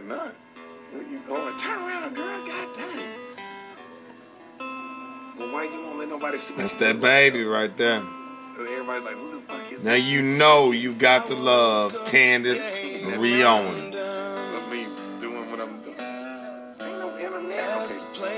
not. Where you going? Turn around, girl. God dang. Well, why you won't let nobody see? That's that baby right there. Everybody's like, who the fuck is now this? you know you got to love Candace Marie Owens. I mean, doing what I'm doing. Ain't no internet. Okay.